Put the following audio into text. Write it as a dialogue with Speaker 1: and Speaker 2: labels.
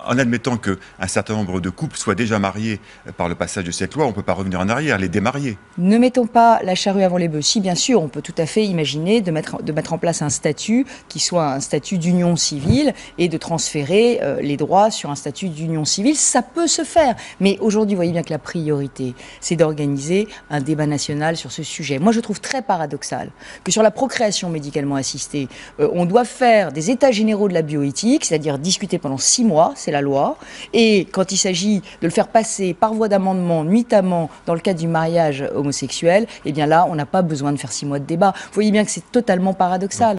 Speaker 1: En admettant qu'un certain nombre de couples soient déjà mariés par le passage de cette loi, on ne peut pas revenir en arrière, les démarier.
Speaker 2: Ne mettons pas la charrue avant les bœufs. Si, bien sûr, on peut tout à fait imaginer de mettre en place un statut qui soit un statut d'union civile et de transférer les droits sur un statut d'union civile. Ça peut se faire. Mais aujourd'hui, vous voyez bien que la priorité, c'est d'organiser un débat national sur ce sujet. Moi, je trouve très paradoxal que sur la procréation médicalement assistée, on doit faire des états généraux de la bioéthique, c'est-à-dire discuter pendant 6 mois, c'est la loi, et quand il s'agit de le faire passer par voie d'amendement, nuitamment dans le cadre du mariage homosexuel, eh bien là, on n'a pas besoin de faire 6 mois de débat. Vous voyez bien que c'est totalement paradoxal.